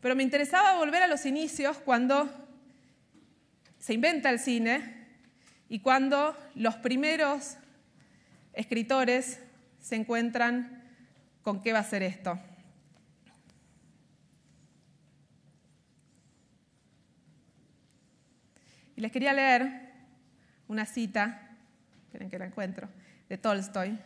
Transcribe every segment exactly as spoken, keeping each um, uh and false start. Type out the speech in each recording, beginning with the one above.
pero me interesaba volver a los inicios cuando se inventa el cine y cuando los primeros escritores se encuentran con qué va a ser esto. Y les quería leer una cita, esperen que la encuentro, de Tolstoy.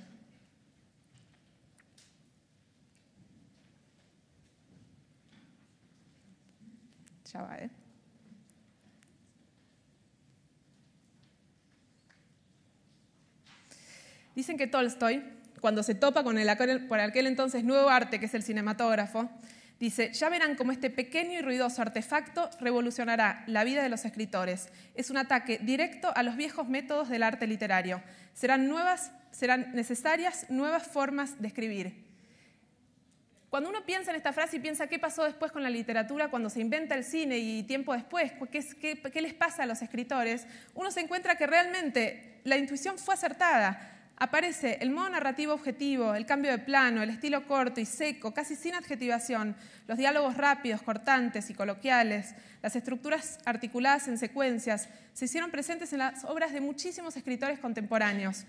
Ya va, ¿eh? Dicen que Tolstoy, cuando se topa con el por aquel entonces nuevo arte que es el cinematógrafo, dice: ya verán cómo este pequeño y ruidoso artefacto revolucionará la vida de los escritores. Es un ataque directo a los viejos métodos del arte literario. Serán, nuevas, serán necesarias nuevas formas de escribir. Cuando uno piensa en esta frase y piensa qué pasó después con la literatura cuando se inventa el cine y tiempo después, qué, qué, qué les pasa a los escritores, uno se encuentra que realmente la intuición fue acertada. Aparece el modo narrativo objetivo, el cambio de plano, el estilo corto y seco, casi sin adjetivación, los diálogos rápidos, cortantes y coloquiales, las estructuras articuladas en secuencias, se hicieron presentes en las obras de muchísimos escritores contemporáneos.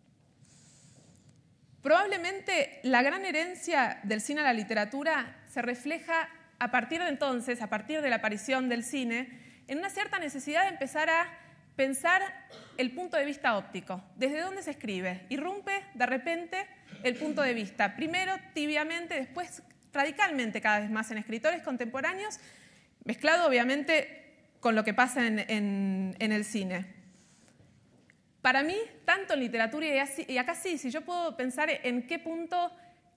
Probablemente la gran herencia del cine a la literatura se refleja a partir de entonces, a partir de la aparición del cine, en una cierta necesidad de empezar a pensar el punto de vista óptico. ¿Desde dónde se escribe? Irrumpe de repente el punto de vista. Primero tibiamente, después radicalmente cada vez más en escritores contemporáneos, mezclado obviamente con lo que pasa en, en, en el cine. Para mí, tanto en literatura y, así, y acá sí, si yo puedo pensar en qué punto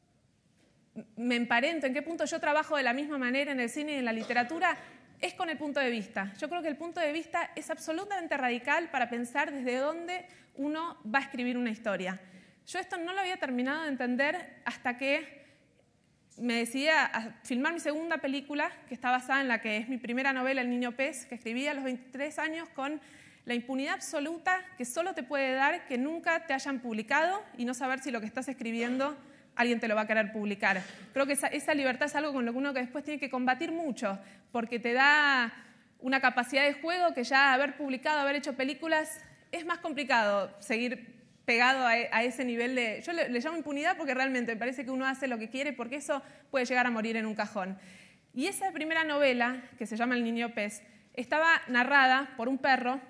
me emparento, en qué punto yo trabajo de la misma manera en el cine y en la literatura, es con el punto de vista. Yo creo que el punto de vista es absolutamente radical para pensar desde dónde uno va a escribir una historia. Yo esto no lo había terminado de entender hasta que me decidí a filmar mi segunda película, que está basada en la que es mi primera novela, El niño pez, que escribí a los veintitrés años con la impunidad absoluta que solo te puede dar que nunca te hayan publicado y no saber si lo que estás escribiendo alguien te lo va a querer publicar. Creo que esa, esa libertad es algo con lo que uno que después tiene que combatir mucho, porque te da una capacidad de juego que ya haber publicado, haber hecho películas, es más complicado seguir pegado a, a ese nivel de... Yo le, le llamo impunidad porque realmente me parece que uno hace lo que quiere porque eso puede llegar a morir en un cajón. Y esa primera novela, que se llama El niño pez, estaba narrada por un perro,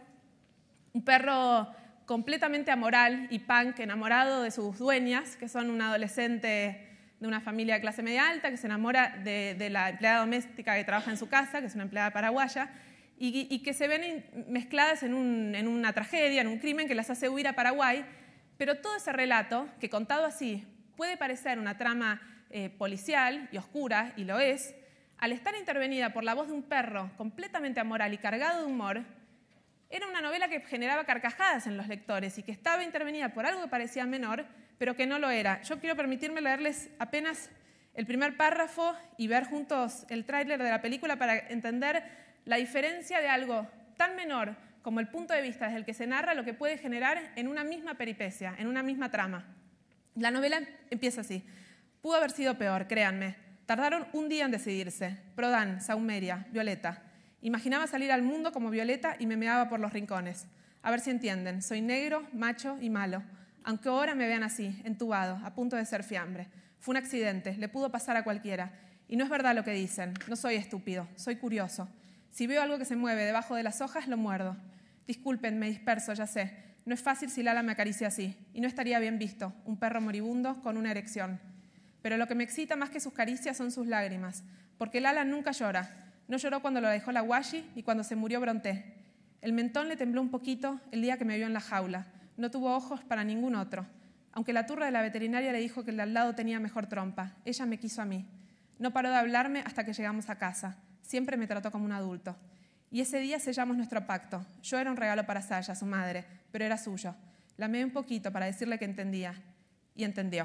un perro completamente amoral y punk, enamorado de sus dueñas, que son un adolescente de una familia de clase media alta, que se enamora de, de la empleada doméstica que trabaja en su casa, que es una empleada paraguaya, y, y que se ven mezcladas en, un, en una tragedia, en un crimen que las hace huir a Paraguay. Pero todo ese relato, que contado así puede parecer una trama eh, policial y oscura, y lo es, al estar intervenida por la voz de un perro completamente amoral y cargado de humor, era una novela que generaba carcajadas en los lectores y que estaba intervenida por algo que parecía menor, pero que no lo era. Yo quiero permitirme leerles apenas el primer párrafo y ver juntos el tráiler de la película para entender la diferencia de algo tan menor como el punto de vista desde el que se narra lo que puede generar en una misma peripecia, en una misma trama. La novela empieza así. Pudo haber sido peor, créanme. Tardaron un día en decidirse. Prodan, Saumeria, Violeta. Imaginaba salir al mundo como Violeta y me meaba por los rincones. A ver si entienden. Soy negro, macho y malo. Aunque ahora me vean así, entubado, a punto de ser fiambre. Fue un accidente, le pudo pasar a cualquiera. Y no es verdad lo que dicen. No soy estúpido, soy curioso. Si veo algo que se mueve debajo de las hojas, lo muerdo. Disculpen, me disperso, ya sé. No es fácil si Lala me acaricia así. Y no estaría bien visto, un perro moribundo con una erección. Pero lo que me excita más que sus caricias son sus lágrimas. Porque Lala nunca llora. No lloró cuando lo dejó la Washi ni cuando se murió Bronté. El mentón le tembló un poquito el día que me vio en la jaula. No tuvo ojos para ningún otro. Aunque la turra de la veterinaria le dijo que el de al lado tenía mejor trompa. Ella me quiso a mí. No paró de hablarme hasta que llegamos a casa. Siempre me trató como un adulto. Y ese día sellamos nuestro pacto. Yo era un regalo para Saya, su madre, pero era suyo. La amé un poquito para decirle que entendía. Y entendió.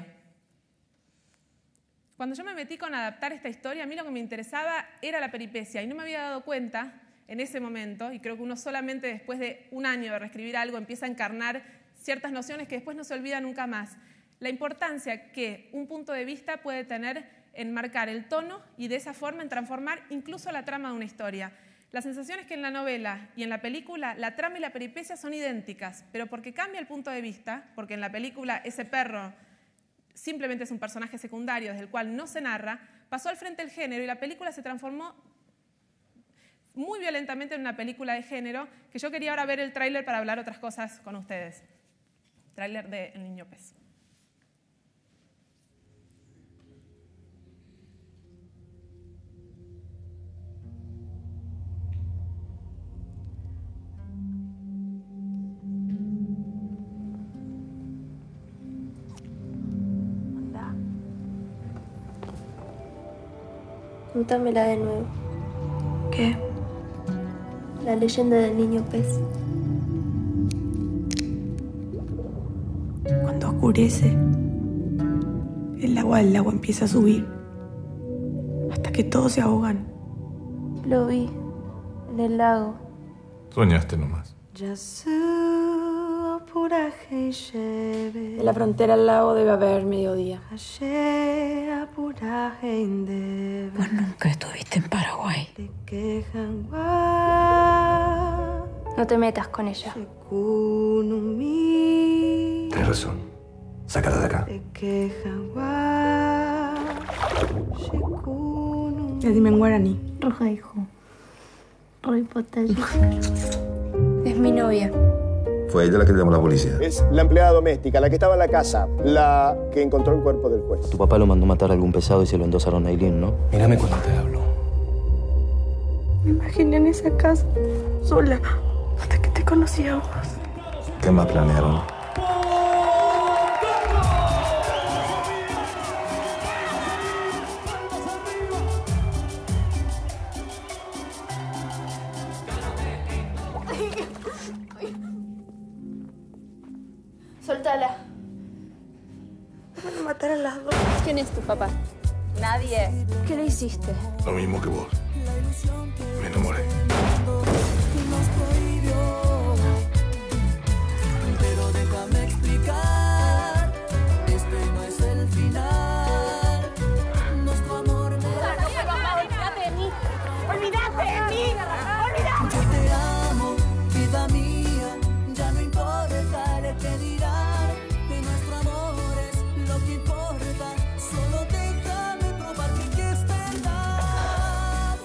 Cuando yo me metí con adaptar esta historia, a mí lo que me interesaba era la peripecia y no me había dado cuenta en ese momento, y creo que uno solamente después de un año de reescribir algo empieza a encarnar ciertas nociones que después no se olvidan nunca más. La importancia que un punto de vista puede tener en marcar el tono y de esa forma en transformar incluso la trama de una historia. La sensación es que en la novela y en la película la trama y la peripecia son idénticas, pero porque cambia el punto de vista, porque en la película ese perro simplemente es un personaje secundario desde el cual no se narra, pasó al frente el género y la película se transformó muy violentamente en una película de género, que yo quería ahora ver el tráiler para hablar otras cosas con ustedes. Tráiler de El Niño Pez. Contámela de nuevo. ¿Qué? La leyenda del niño pez. Cuando oscurece, el agua del lago empieza a subir hasta que todos se ahogan. Lo vi en el lago. Soñaste nomás. En la frontera al lago debe haber mediodía. Vos nunca estuviste en Paraguay. No te metas con ella. Tienes razón. Sácala de acá. Ya dime en guaraní. Roja, hijo. Roy Potalla. Es mi novia. Fue ella la que llamó a la policía. Es la empleada doméstica, la que estaba en la casa, la que encontró el cuerpo del juez. Tu papá lo mandó matar a algún pesado y se lo endosaron a Aileen, ¿no? Mírame cuando te hablo. Me imaginé en esa casa, sola, hasta que te conocí a vos. ¿Qué más planearon? Soltala. Van a matar a las dos. ¿Quién es tu papá? Nadie. ¿Qué le hiciste? Lo mismo que vos. Me enamoré. Pero déjame explicar, este no es el final. Nuestro amor me da. ¡Olvídate de mí! ¡Olvídate de mí! ¡Olvídate! Yo te amo, vida mía. Ya no importa el que dirán, que nuestro amor es lo que importa. Solo déjame probarte que es verdad.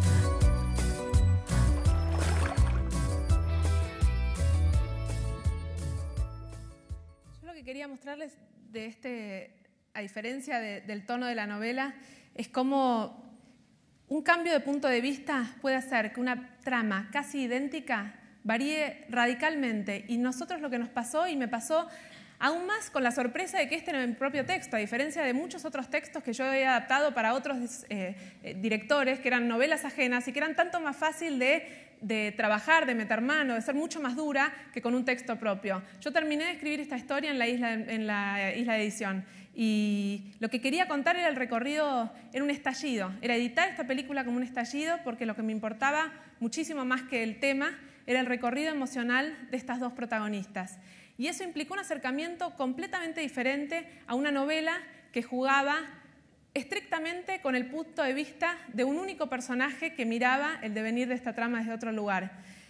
Yo lo que quería mostrarles de este, a diferencia de, del tono de la novela, es cómo un cambio de punto de vista puede hacer que una trama casi idéntica varíe radicalmente. Y nosotros lo que nos pasó, y me pasó aún más con la sorpresa de que este era mi propio texto, a diferencia de muchos otros textos que yo he adaptado para otros eh, eh, directores, que eran novelas ajenas y que eran tanto más fácil de, de trabajar, de meter mano, de ser mucho más dura que con un texto propio. Yo terminé de escribir esta historia en la isla, en la isla de edición. Y lo que quería contar era el recorrido, era un estallido, era editar esta película como un estallido, porque lo que me importaba muchísimo más que el tema era el recorrido emocional de estas dos protagonistas. Y eso implicó un acercamiento completamente diferente a una novela que jugaba estrictamente con el punto de vista de un único personaje que miraba el devenir de esta trama desde otro lugar.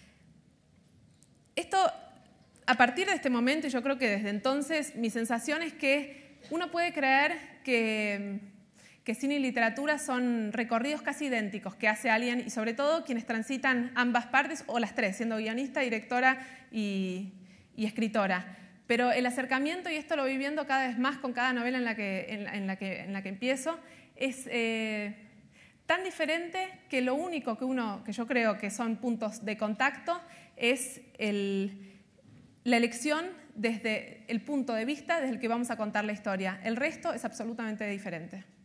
Esto, a partir de este momento, y yo creo que desde entonces, mi sensación es que uno puede creer que, que cine y literatura son recorridos casi idénticos que hace alguien, y sobre todo quienes transitan ambas partes, o las tres, siendo guionista, directora y, y escritora. Pero el acercamiento, y esto lo voy viendo cada vez más con cada novela en la que, en, en la que, en la que empiezo, es eh, tan diferente que lo único que, uno, que yo creo que son puntos de contacto es el, la elección desde el punto de vista desde el que vamos a contar la historia. El resto es absolutamente diferente.